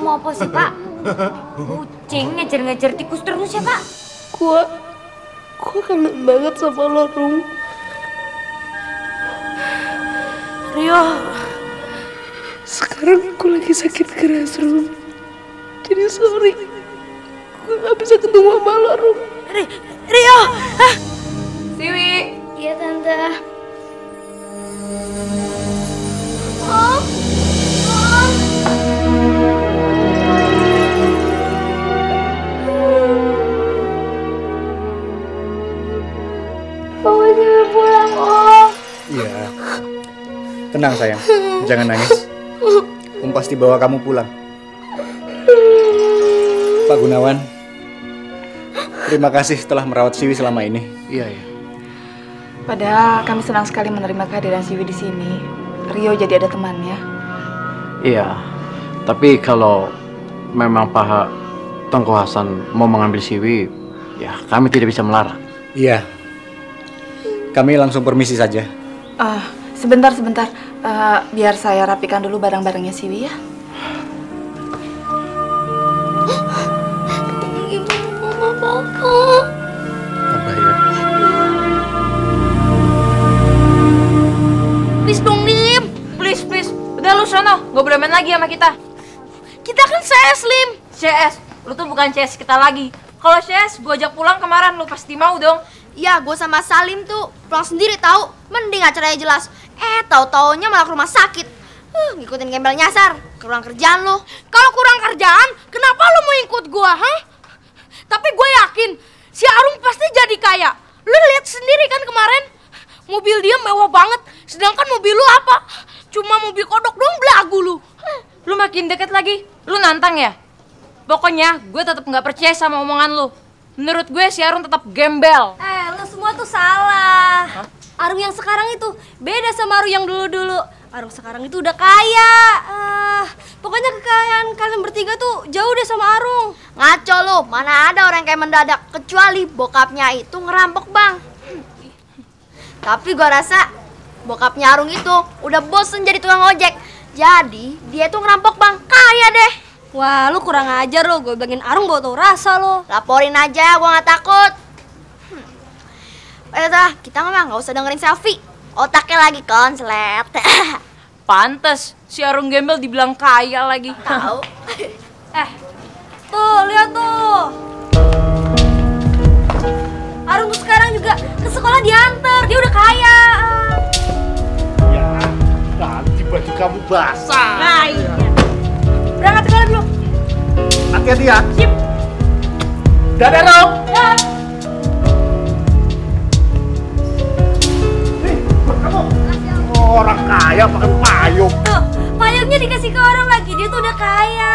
kamu apa sih, Pak? Kucing ngejar-ngejar tikus terus ya, Pak? Gua kangen banget sama lo, Rum. Rio, sekarang aku lagi sakit keras, Rum. Jadi sorry, gue gak bisa ketemu sama lo, Rum. Rio! Hah? Siwi! Iya, Tante. Papa jangan pulang, Om. Iya. Tenang sayang, jangan nangis. Om pasti bawa kamu pulang. Pak Gunawan, terima kasih telah merawat Siwi selama ini. Iya, iya. Padahal kami senang sekali menerima kehadiran Siwi di sini. Rio jadi ada temannya. Iya, tapi kalau memang Pak Tengku Hasan mau mengambil Siwi, ya kami tidak bisa melarang. Iya. Kami langsung permisi saja. Sebentar. Biar saya rapikan dulu barang-barangnya Siwi ya. Ibu, Mama, Papa. Abah ya. Please dong, Lim. Please. Udah lu sono, gak boleh main lagi sama kita. Kita kan CS, Lim. CS? Lu tuh bukan CS kita lagi. Kalau CS, gua ajak pulang kemarin, lu pasti mau dong. Ya, gue sama Salim tuh pulang sendiri tahu. Mending acaranya jelas. Tahu-taunya malah ke rumah sakit. Ngikutin gembel nyasar. Kurang kerjaan lu. Kalau kurang kerjaan, kenapa lu mau ikut gua, ha? Tapi gue yakin si Arung pasti jadi kaya. Lu lihat sendiri kan kemarin, mobil dia mewah banget. Sedangkan mobil lu apa? Cuma mobil kodok doang belagu lu. Lu makin deket lagi, lu nantang ya? Pokoknya gue tetap nggak percaya sama omongan lu. Menurut gue si Arung tetap gembel. Lu semua tuh salah. Hah? Arung yang sekarang itu beda sama Arung yang dulu-dulu. Arung sekarang itu udah kaya. Pokoknya kekayaan kalian bertiga tuh jauh deh sama Arung. Ngaco lu, mana ada orang kayak mendadak. Kecuali bokapnya itu ngerampok, Bang. Tapi gua rasa bokapnya Arung itu udah bosen jadi tukang ojek. Jadi dia tuh ngerampok, Bang. Kaya deh. Wah, lu kurang ajar lu. Gue bilangin Arung bawa tau rasa lu. Laporin aja, gua nggak takut. Kita nggak usah dengerin Selfie. Otaknya lagi konslet. Pantes si Arung gembel dibilang kaya lagi. Tahu. Tuh, lihat tuh. Arung tuh sekarang juga ke sekolah diantar. Dia udah kaya. Ya, nanti baju kamu basah. Nah, iya. Berangkat sekolah dulu. Hati-hati ya. Sip. Dadah dong. Ya. Orang kaya pakai payung. Tuh, payungnya dikasih ke orang lagi. Dia tuh udah kaya.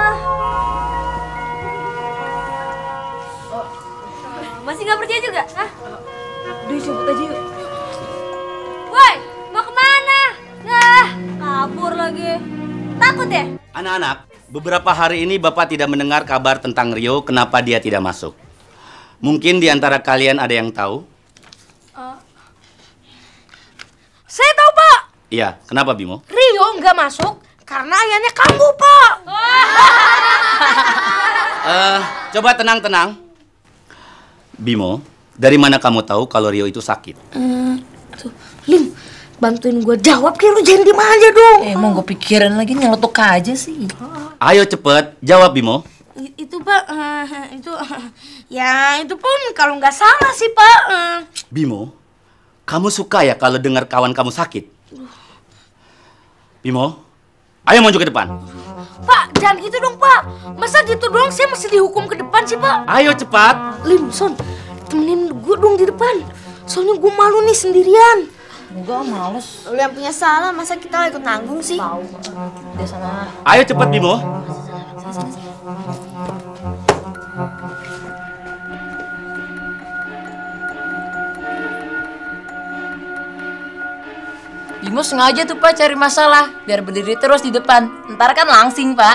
Masih nggak percaya juga? Hah? Udah cabut aja yuk. Woi, mau kemana? Kabur lagi. Takut ya? Anak-anak, beberapa hari ini Bapak tidak mendengar kabar tentang Rio, kenapa dia tidak masuk. Mungkin di antara kalian ada yang tahu? Saya tahu, Pak. Iya, kenapa Bimo? Rio nggak masuk karena ayahnya kamu, Pak. Coba tenang-tenang. Bimo, dari mana kamu tahu kalau Rio itu sakit? Lim, bantuin gue jawab, kayak lu jangan diem aja dong. Emang gue pikiran lagi nyelotok aja sih. Ayo cepet, jawab Bimo. Itu, Pak, ya itu pun kalau nggak salah sih, Pak. Bimo, kamu suka ya kalau dengar kawan kamu sakit? Bimo, ayo maju ke depan. Pak, jangan gitu dong, Pak. Masa gitu doang saya mesti dihukum ke depan sih, Pak? Ayo cepat. Lim, Son, temenin gue dong di depan. Soalnya gue malu nih sendirian. Enggak, males. Lu yang punya salah, masa kita ikut nanggung sih? Tahu. Dia sana. Ayo cepat Bimo. Bimo sengaja tuh Pak cari masalah biar berdiri terus di depan. Ntar kan langsing Pak.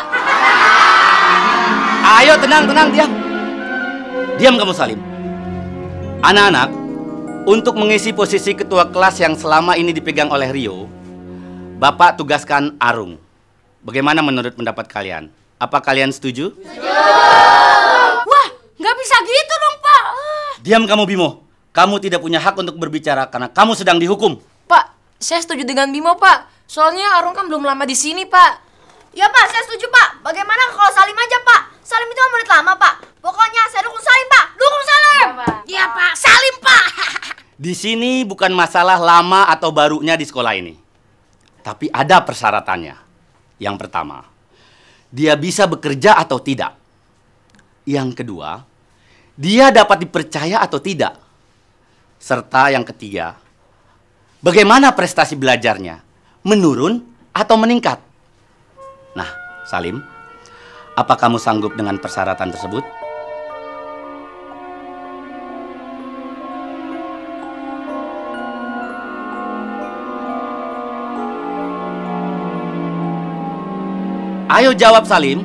Ayo tenang, diam. Diam kamu Salim. Anak-anak, untuk mengisi posisi ketua kelas yang selama ini dipegang oleh Rio, Bapak tugaskan Arung. Bagaimana menurut pendapat kalian? Apa kalian setuju? Wah, nggak bisa gitu dong, Pak. Diam kamu, Bimo. Kamu tidak punya hak untuk berbicara karena kamu sedang dihukum. Pak, saya setuju dengan Bimo, Pak. Soalnya Arung kan belum lama di sini, Pak. Ya Pak, saya setuju Pak. Bagaimana kalau Salim aja Pak? Salim itu murid lama Pak. Pokoknya saya dukung Salim Pak. Dukung Salim. Iya, Pak. Salim, Pak. Di sini bukan masalah lama atau barunya di sekolah ini. Tapi ada persyaratannya. Yang pertama, dia bisa bekerja atau tidak. Yang kedua, dia dapat dipercaya atau tidak. Serta yang ketiga, bagaimana prestasi belajarnya? Menurun atau meningkat? Nah, Salim, apa kamu sanggup dengan persyaratan tersebut? Ayo jawab, Salim.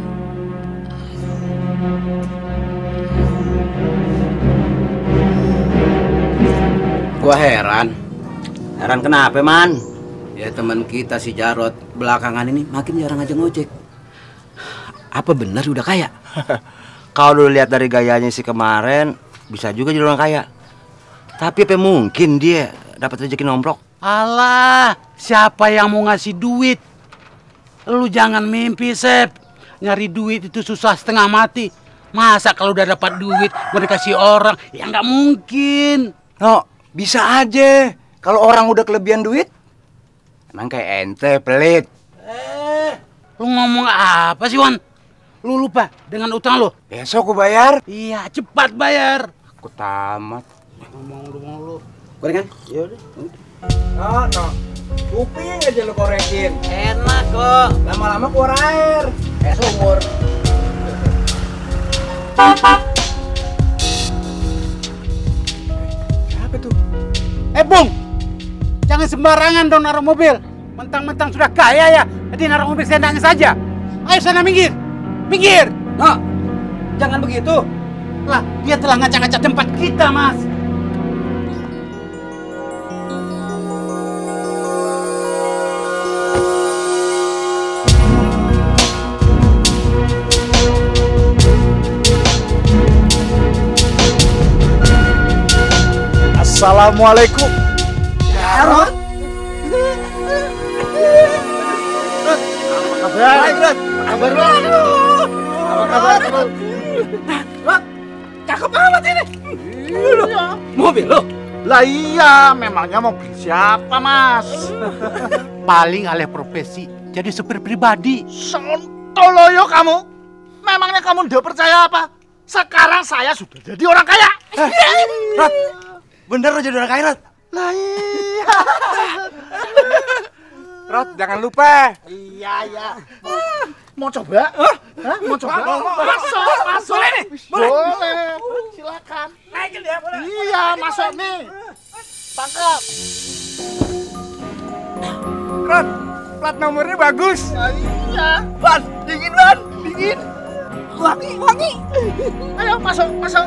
Gua heran. Heran kenapa, Man? Ya teman kita si Jarot belakangan ini makin jarang aja ngojek. Apa benar udah kaya? Kalau lu lihat dari gayanya si kemarin, bisa juga jadi orang kaya. Tapi apa mungkin dia dapat rezeki nomplok? Alah, siapa yang mau ngasih duit? Lu jangan mimpi, Sep. Nyari duit itu susah setengah mati. Masa kalau udah dapat duit mau dikasih orang? Ya nggak mungkin. No, bisa aja. Kalau orang udah kelebihan duit, emang kayak ente pelit. Lu ngomong apa sih, Wan? Lu lupa dengan utang lu? Besok gua bayar. Iya, cepat bayar. Aku tamat. Ngomong lu. Gorengan? Ya udah. No. Kuping aja lu korekin. Enak kok. Lama-lama keluar air. Sumur. Apa tuh? Bung! Jangan sembarangan dong naruh mobil. Mentang-mentang sudah kaya ya. Jadi naruh mobil seenaknya saja. Ayo sana minggir. Minggir. No. Jangan begitu. Lah, dia telah ngacak-ngacak tempat kita, Mas. Assalamualaikum. Jarot. Apa kabar? Baik, Rod. Kabar lu? Apa kabar lu? Rod, cakep amat ini. Iya. Mobil lo? Lah iya, memangnya mobil siapa, Mas? Paling alih profesi, jadi supir pribadi. Sontoloyo kamu. Memangnya kamu udah percaya apa? Sekarang saya sudah jadi orang kaya. Rod, bener lo jadi orang kaya, Rod? Lah iya. Rod, jangan lupa. Iya. Mau coba? Hah? Mau coba? Masuk. Boleh nih? Boleh. Silakan. Naikin ya, boleh. Iya, masuk nih. Tangkap. Rod, plat nomornya bagus. Iya. Ban, dingin, Ban. Dingin. Wangi. Ayo masuk.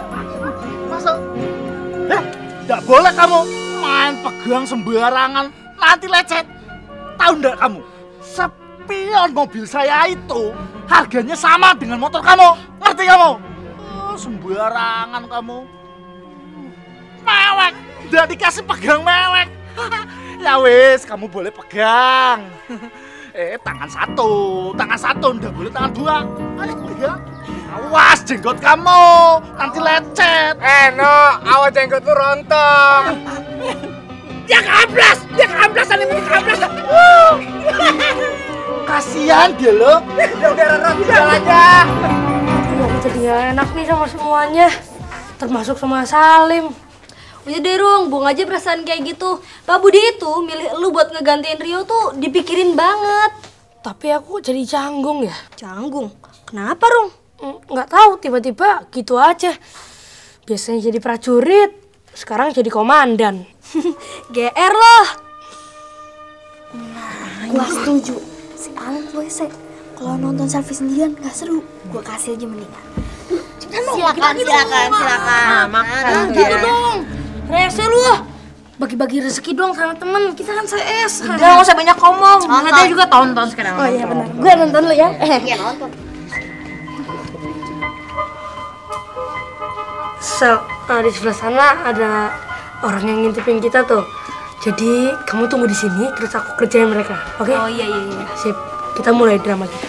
Tidak boleh kamu main pegang sembarangan, nanti lecet. Tahu nggak kamu? Spion mobil saya itu harganya sama dengan motor kamu. Ngerti kamu? Sembarangan kamu. Mewek. Nggak dikasih pegang mewek. Ya wis, kamu boleh pegang. Tangan satu, nggak boleh tangan dua. Ayo pegang. Awas jenggot kamu, nanti lecet. No, awas jenggot lu rontok. Dia keamblas ini keamblas. Kasihan dia lo. Udah, Rod, jalan aja. Aku jadi gak enak nih sama semuanya. Termasuk sama Salim. Udah deh Rung, buang aja perasaan kayak gitu. Pak Budi itu milih lu buat ngegantiin Rio tuh dipikirin banget. Tapi aku jadi canggung ya. Canggung? Kenapa Rung? Nggak tahu, tiba-tiba gitu aja. Biasanya jadi prajurit, sekarang jadi komandan. GR loh. Gua setuju. Si Alan WC. Kalau nonton selfie sendirian nggak seru. Gua kasih aja mendingan. Silakan. Gitu dong. Rese lu. Bagi-bagi rezeki dong sama temen. Kita kan CS. Udah, nggak usah banyak ngomong. Mereka juga tonton sekarang. Oh iya benar. Gua nonton lu ya. Iya nonton. Sel, di sebelah sana ada orang yang ngintipin kita tuh. Jadi kamu tunggu di sini, terus aku kerjain mereka, oke? Oh iya. Sip, kita mulai drama kita.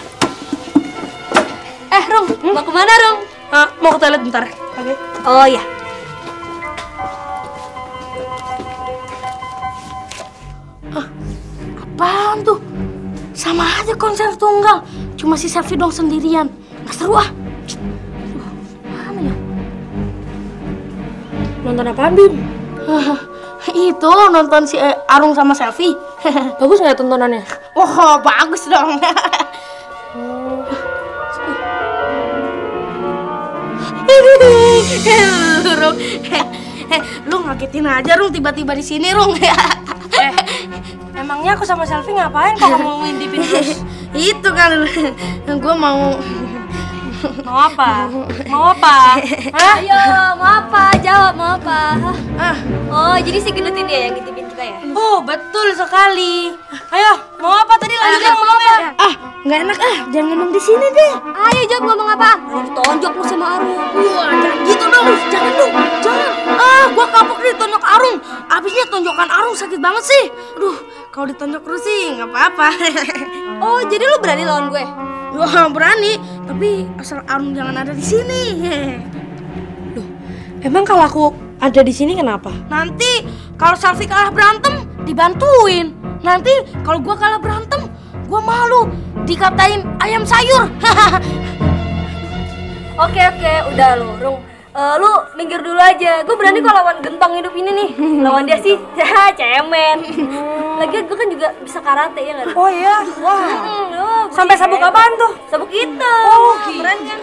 Rung, mau kemana Rung? Mau ke toilet bentar, oke? Oh iya. Apaan tuh? Sama aja konser tunggal, cuma si Selfie dong sendirian. Nggak seru ah. Mana ya? Nonton apaan, Bim? Itu nonton si Arung sama Selfie. Bagus nggak tontonannya? Oh, bagus dong. Rung, lu ngagetin aja Rung, tiba-tiba di sini Rung. Emangnya aku sama Selfie ngapain kok kamu ngintipin terus? Itu kan, gue mau apa? Mau apa? Hah? Ayo, mau apa? Jawab, mau apa? Oh, jadi si gendut ini ya yang ngintipin kita ya? Oh, betul sekali. Ayo, mau apa tadi lanjutin ngomongnya? Nggak enak jangan ngomong di sini deh. Ayo jawab, ngomong apa? Tonjok lu sama Arung. Wah, jangan gitu dong, jangan. Gua kapok ditonjok Arung. Abisnya tonjokan Arung sakit banget sih. Aduh, kalau ditonjok terus sih nggak apa-apa. Oh, jadi lu berani lawan gue? Wah, berani, tapi asal Arung jangan ada di sini. Loh, emang kalau aku ada di sini kenapa? Nanti kalau Selfie kalah berantem dibantuin. Nanti kalau gua kalah berantem, gua malu dikatain ayam sayur. Oke, udah lu, Rung. Lu minggir dulu aja. Gue berani kok lawan gentong hidup ini nih. Lawan dia sih, cemen. Lagian gue kan juga bisa karate ya nggak? Oh iya, wah. Sampai sabuk apaan tuh? Sabuk hitam. Oh, keren kan?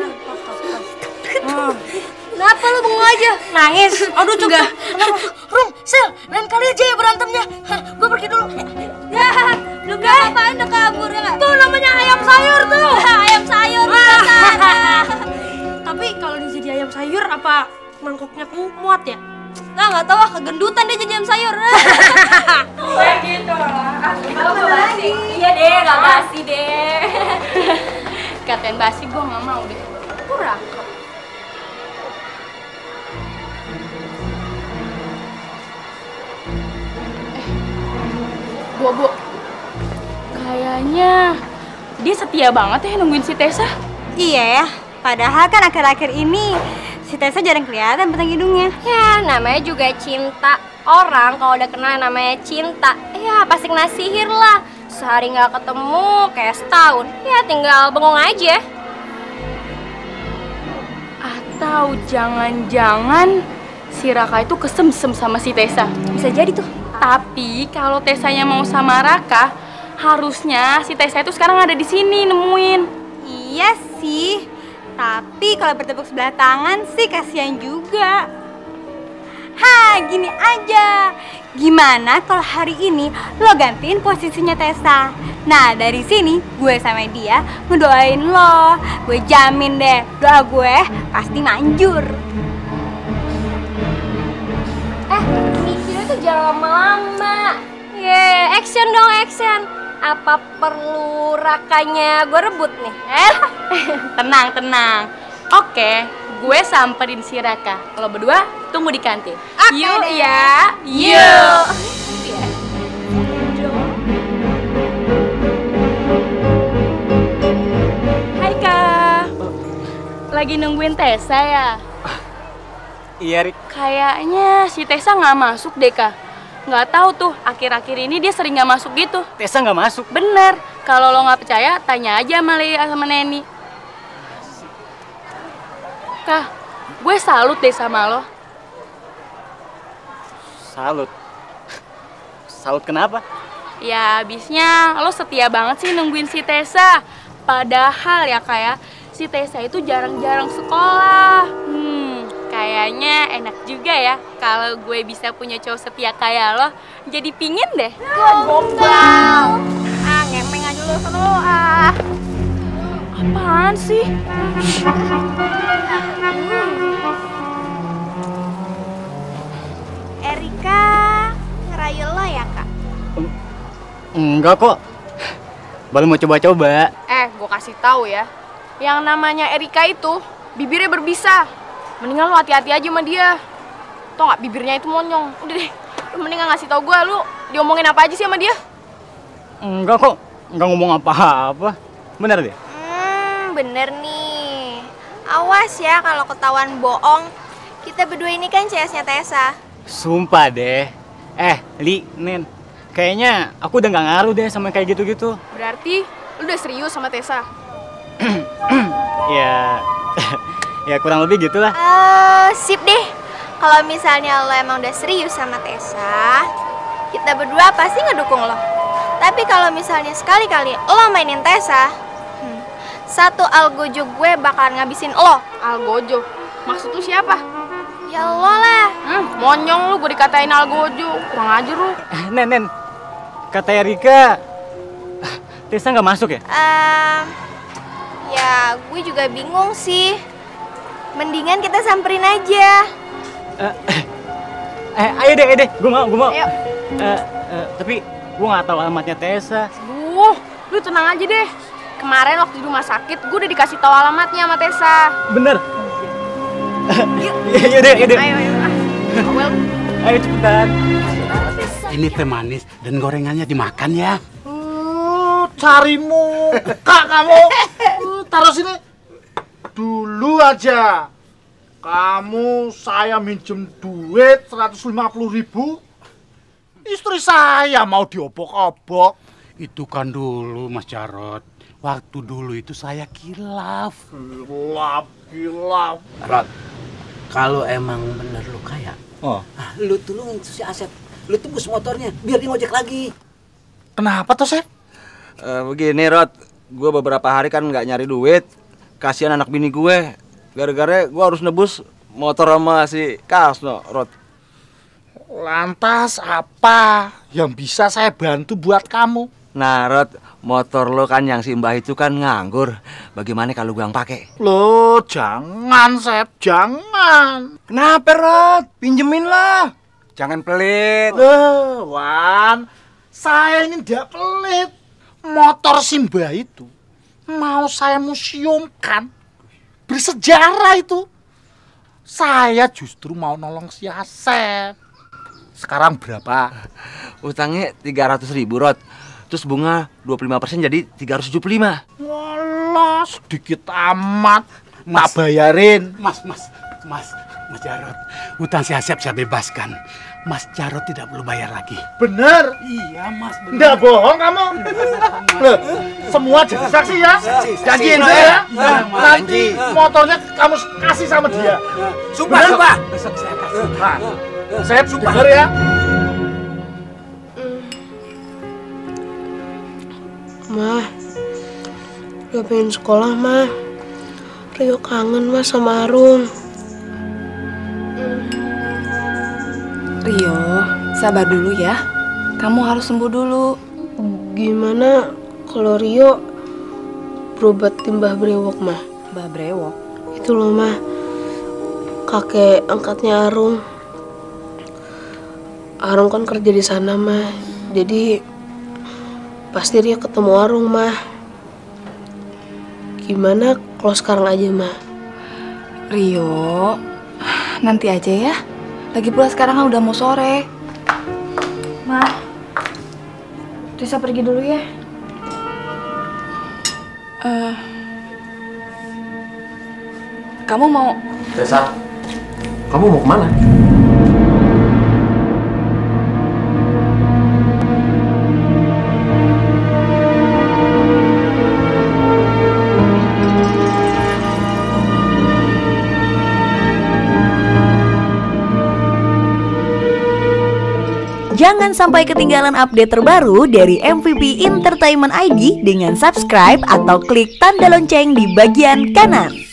Kenapa lu bengong aja? Nangis. Aduh, juga. Rum, Sel, lain kali aja ya berantemnya. Gue pergi dulu. Ya, lu ngapain udah kabur ya nggak? Tuh namanya ayam sayur tuh. Ayam sayur. Tapi kalau dia jadi ayam sayur, apa mangkoknya muat ya? Nggak tahu kegendutan dia jadi ayam sayur. Kayak gitu lah. Nggak basi. Iya deh, nggak basi deh. Katain basi gue nggak mau deh. Kurang. Bobo, kayaknya dia setia banget ya nungguin si Tessa. Iya ya, padahal kan akhir-akhir ini si Tessa jarang kelihatan batang hidungnya. Ya, namanya juga cinta. Orang kalau udah kenal namanya cinta, ya pasti kena sihir lah. Sehari nggak ketemu, kayak setahun. Ya tinggal bengong aja. Atau jangan-jangan si Raka itu kesemsem sama si Tessa. Bisa jadi tuh. Tapi kalau Tessanya mau sama Raka, harusnya si Tessa itu sekarang ada di sini nemuin. Iya sih. Tapi kalau bertepuk sebelah tangan sih kasihan juga. Gini aja. Gimana kalau hari ini lo gantiin posisinya Tessa? Nah, dari sini gue sama dia ngedoain lo. Gue jamin deh, doa gue pasti manjur. Mikirnya tuh jangan lama-lama. Action dong, action. Apa perlu Rakanya gue rebut nih? Tenang. Oke, gue samperin si Raka. Kalau berdua tunggu di kantin. Yuk ya. Yuk. Hai Kak. Lagi nungguin Tessa ya? Iya, Rik. Kayaknya si Tessa nggak masuk deh, Kak. Nggak tahu tuh, akhir-akhir ini dia sering nggak masuk gitu. Tessa nggak masuk? Bener. Kalau lo nggak percaya, tanya aja sama Lea sama Neni. Kak, gue salut deh sama lo. Salut? Salut kenapa? Ya, abisnya lo setia banget sih nungguin si Tessa. Padahal ya Kak ya, si Tessa itu jarang-jarang sekolah. Kayaknya enak juga ya kalau gue bisa punya cowok setia kayak lo. Jadi pingin deh. Gombal. Ngemeng aja lo sana lo. Apaan sih? Erika ngerayu lo ya, Kak? Enggak kok. Baru mau coba-coba. Gue kasih tahu ya. Yang namanya Erika itu bibirnya berbisa. Mendingan lu hati-hati aja sama dia. Tau gak, bibirnya itu monyong. Udah deh, lu mendingan ngasih tau gue, lu diomongin apa aja sih sama dia? Enggak kok, enggak ngomong apa-apa. Bener deh? Bener nih. Awas ya kalau ketahuan bohong. Kita berdua ini kan CS-nya Tessa. Sumpah deh. Li, Nin, kayaknya aku udah gak ngaruh deh sama kayak gitu-gitu. Berarti lu udah serius sama Tessa? Ya kurang lebih gitulah. Sip deh. Kalau misalnya lo emang udah serius sama Tessa, kita berdua pasti ngedukung lo. Tapi kalau misalnya sekali-kali lo mainin Tessa, satu algojo gue bakalan ngabisin lo. Algojo? Maksud lu siapa? Ya lo lah. Monyong lu, gue dikatain algojo. Kurang aja lu. Nen, katanya Rika, Tessa nggak masuk ya? Ya gue juga bingung sih. Mendingan kita samperin aja. Ayo deh, gue mau. Ayo. Tapi gue nggak tahu alamatnya Tessa. Lu tenang aja deh. Kemarin waktu di rumah sakit, gue udah dikasih tahu alamatnya sama Tessa. Bener? Yaudah. Ayo cepetan. Ini teh manis dan gorengannya dimakan ya. Cari muka kamu. Taruh sini. Dulu aja. Kamu saya minjem duit 150.000. Istri saya mau diobok-obok. Itu kan dulu Mas Jarot. Waktu dulu itu saya kilaf. Kilaf. Rod, kalau emang bener lu kaya, lu tolongin si Asep. Lu tebus motornya biar dia ngojek lagi. Kenapa tuh, Sep? Begini Rod, gue beberapa hari kan nggak nyari duit. Kasihan anak bini gue. Gara-gara gue harus nebus motor sama si Kasno, Rod. Lantas apa yang bisa saya bantu buat kamu? Nah Rod, motor lo kan yang si Mbah itu kan nganggur. Bagaimana kalau gue yang pakai? Loh, jangan Sep, jangan. Kenapa Rod? Pinjemin lah. Jangan pelit. Wan, saya ini tidak pelit. Motor si Mbah itu mau saya museumkan. Bersejarah itu. Saya justru mau nolong si Asep. Sekarang berapa? Utangnya 300.000 Rod. Terus bunga 25% jadi 375. Walah, sedikit amat. Tak bayarin. Mas Jarot, utang si Asep saya bebaskan. Mas Jarot tidak perlu bayar lagi. Bener? Iya Mas, bener. Nggak bohong kamu. Loh, semua jadi saksi ya? Janjiin dulu ya? Nanti motornya kamu kasih sama dia. Sumpah. Besok saya kasih. Saya denger ya. Mah, Rio pengen sekolah, Mah. Rio kangen, Mah, sama Arung. Rio, sabar dulu ya. Kamu harus sembuh dulu. Gimana kalau Rio berobat di Mbah Brewok, Mah? Mbah Brewok? Itu loh, Mah. Kakek angkatnya Arung. Arung kan kerja di sana, Mah. Jadi pasti Rio ketemu Arung, Mah. Gimana kalau sekarang aja, Mah? Rio, nanti aja ya. Lagi pula sekarang kan udah mau sore. Ma, Tessa pergi dulu ya. Kamu mau? Tessa, kamu mau kemana? Jangan sampai ketinggalan update terbaru dari MVP Entertainment ID dengan subscribe atau klik tanda lonceng di bagian kanan.